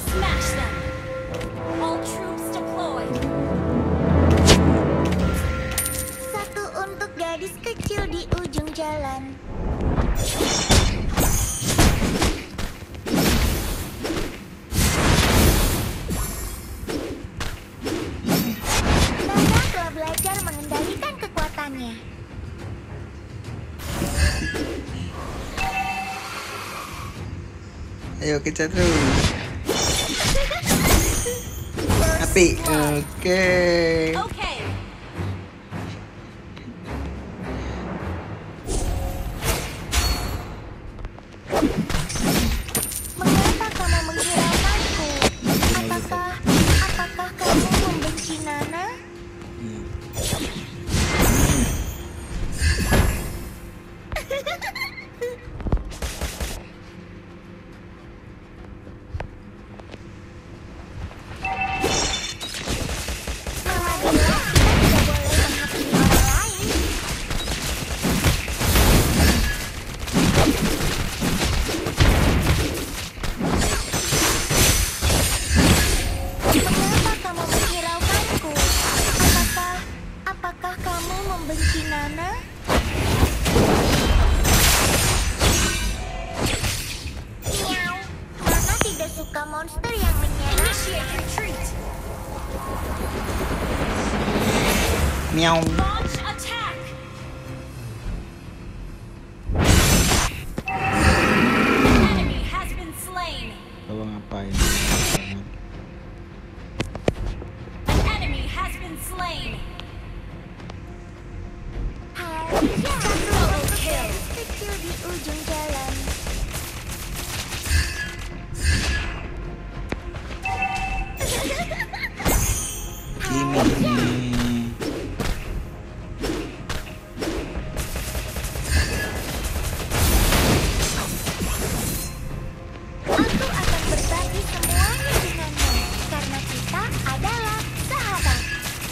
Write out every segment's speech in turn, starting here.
Smash them. All troops deployed. Satu untuk gadis kecil di ujung jalan. Nana telah belajar mengendalikan kekuatannya. Ayo kejar terus. Api. Oke. Okay. Mengapa kamu menghiraukanku? Apakah kamu membenci Nana? Mama bilang kita tidak boleh menghakimi orang lain. Mengapa kamu menghiraukanku? Apakah kamu membenci Nana? Miau. Nana tidak suka monster yang menyerang. Initiate retreat. Miau. Launch attack. An enemy has been slain. Coba ngapain? An enemy has been slain. Double kill. Kecil di ujung jalan. Ini. Aku akan berbagi semuanya denganmu karena kita adalah sahabat.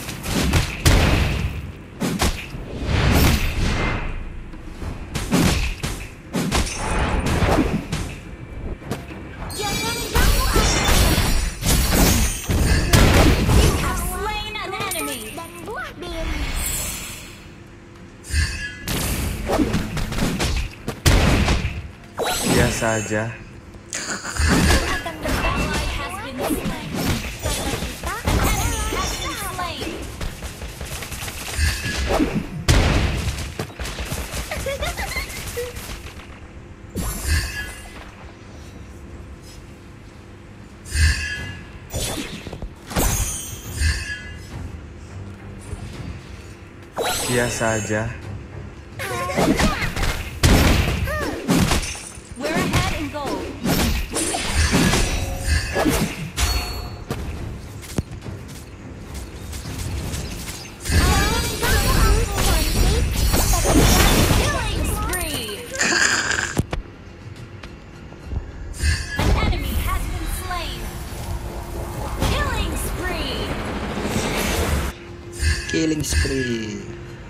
Jangan ganggu aku. You have slain an enemy. Dan buah bin. Biasa aja. Aku akan berbagi Ally has been slain. karena kita An enemy adalah has been slain. Biasa aja. We're ahead in gold. Killing spree. An enemy has been slain. Killing spree. Killing spree.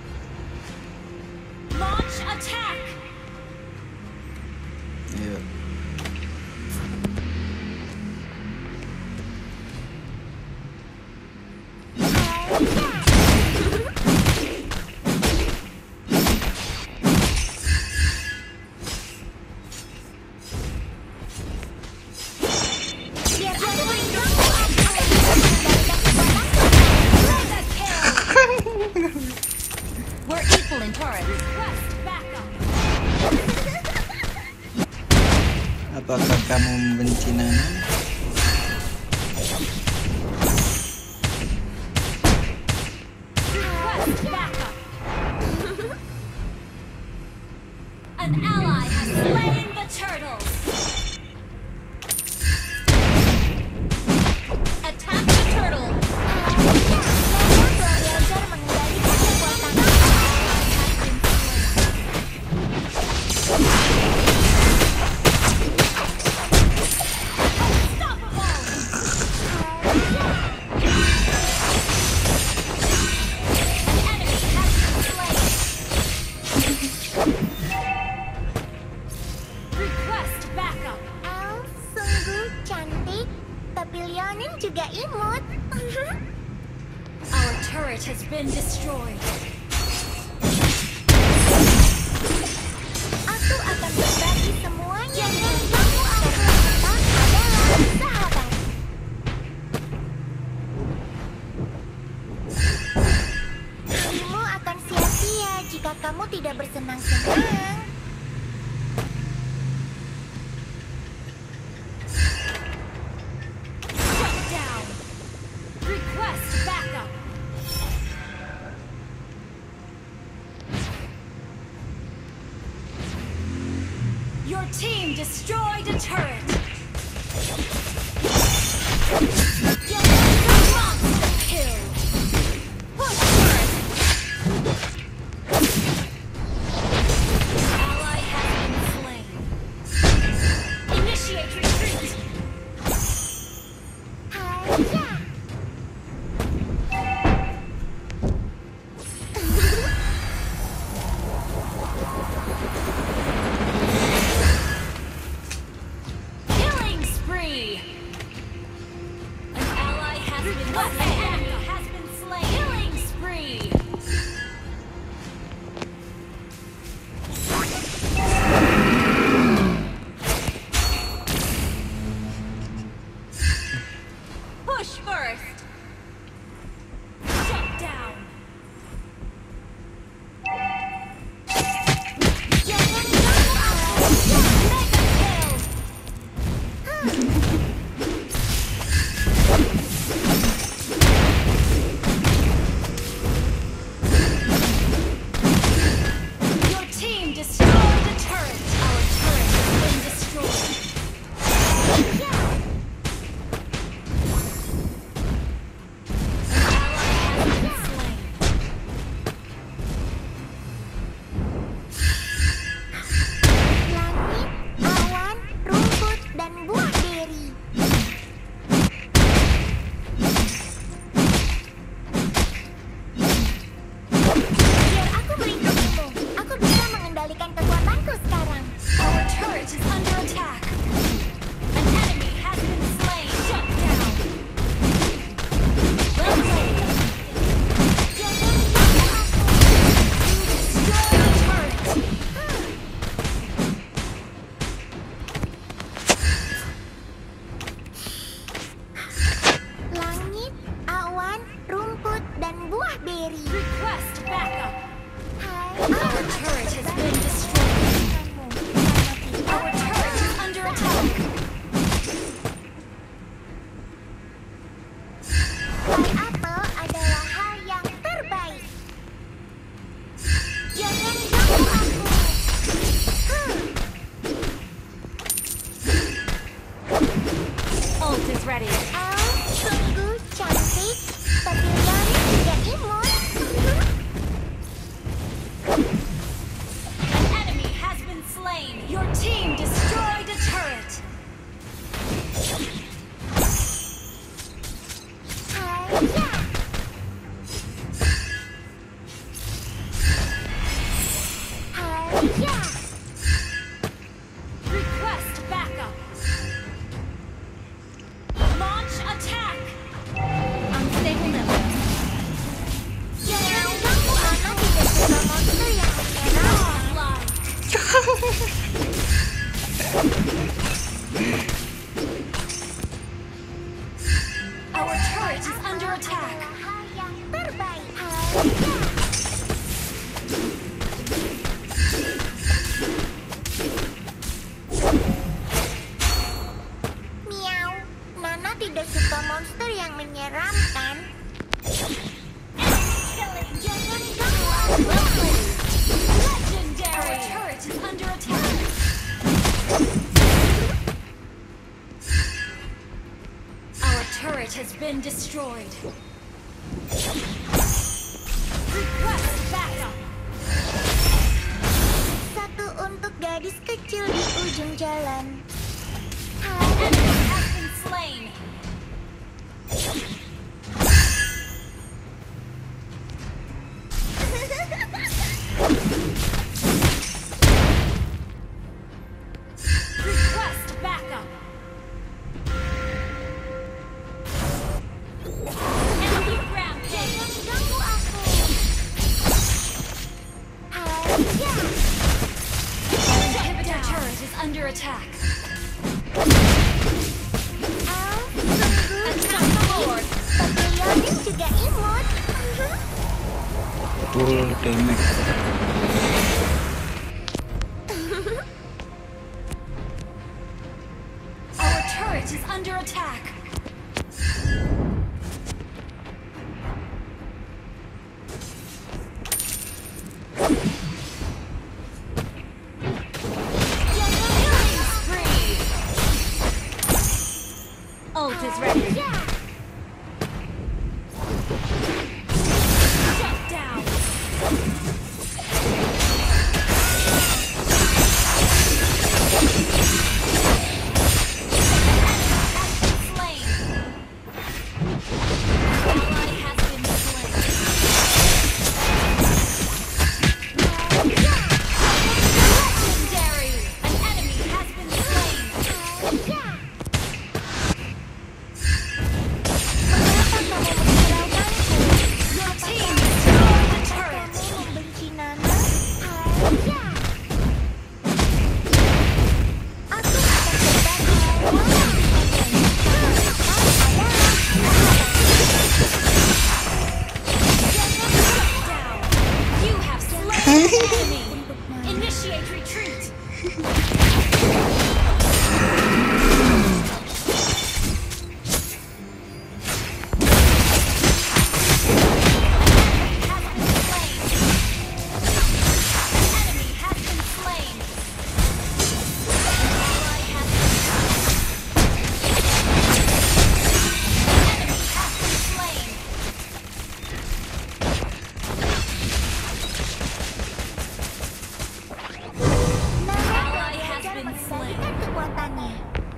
Launch attack. Ayo. Biar aku mengganggu aku. Mega kill. Papilionin juga imut. Our turret has been destroyed. Aku akan berbagi semuanya dengan kamu. Kita adalah sahabat. Harimu akan sia-sia jika kamu tidak bersenang-senang. Shut down. Request backup. Your team destroyed a turret. Monster kill. Push first. Ally has been slain. Initiate retreat. Haya. Killing spree. An ally has been slain. An enemy has been slain. Killing spree. Push first. Shut down. Jangan kamu akan Mega kill. Your team destroyed the turret. Our turret has been destroyed. An ally has been slain. langit, awan, rumput, dan buah beri. Biar aku melindungimu. Aku bisa mengendalikan kekuatanku sekarang. Our turret is under attack. An enemy has been slain. Shut down. Well played. Jangan ganggu aku. Destroy the turret. Langit, awan, rumput, dan buah beri. Request backup. Hai, Our turret has been destroyed. Our turret is under attack. Pie apple adalah hal yang terbaik. Jangan ganggu aku. Ult is ready. Oh, sungguh cantik. Papilionin juga imut. An enemy has been slain. Your team destroyed a turret. Haya. Haya. Request backup. Launch attack. Unstable network. Jangan ganggu anak tidak suka monster yang menyenangkan. Godlike. Our turret is under attack. Adalah hal yang terbaik. Haya. Miau. Nana tidak suka monster yang menyeramkan. Killing. Jangan ganggu aku. Legendary. Our turret is under attack. Our turret has been destroyed. Request backup. Satu untuk gadis kecil di ujung jalan. An Hai. enemy has been slain. Request backup. full damage. Our turret is under attack. Killing spree. Ult is ready. Shut down. Initiate retreat. Kekuatannya.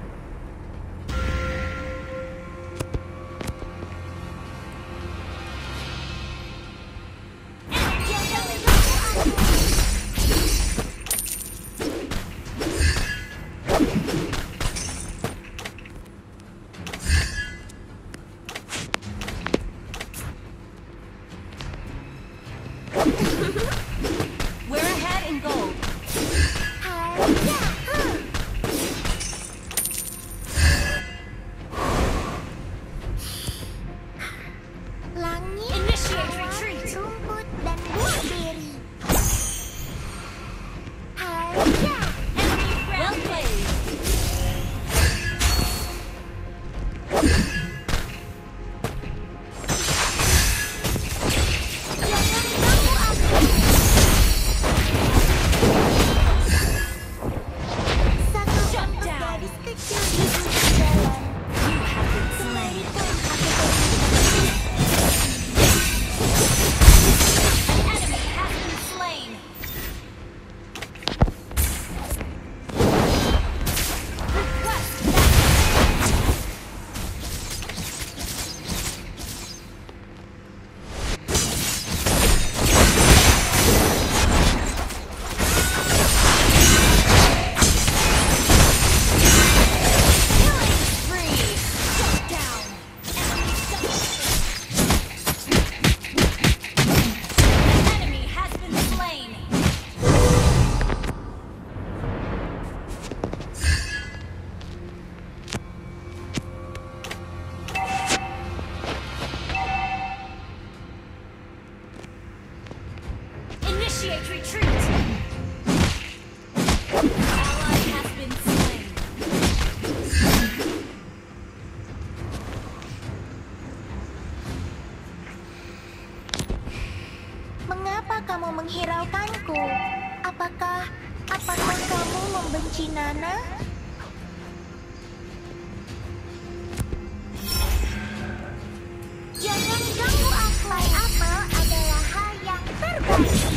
We're ahead in gold. Langit, Initiate awan, retreat. rumput, dan buah beri. Haja. Well played. Jangan ganggu aku. Satu Shut untuk down. gadis kecil di ujung jalan. You have been slain. Kembalikan aku An enemy has been slain. Request killing spree. Shut down. An enemy has been slain. Initiate retreat. Ally has been slain. Mengapa kamu menghiraukanku? Apakah kamu membenci Nana? Jangan ganggu aku. Apel adalah hal yang terbaik.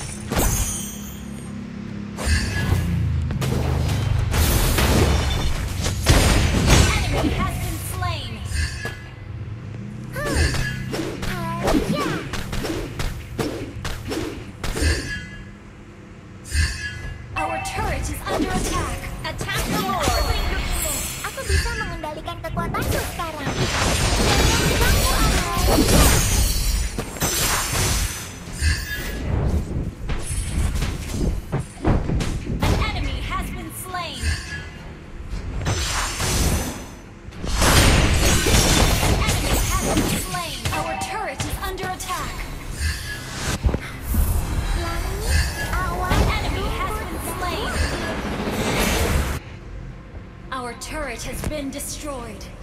Enemy has been slain. Haja. Our turret is under attack. Attack the Lord. Aku bisa mengendalikan kekuatanku sekarang. Jangan ganggu aku. An enemy has been slain. An enemy has been slain. Our turret is under attack. turret has been destroyed.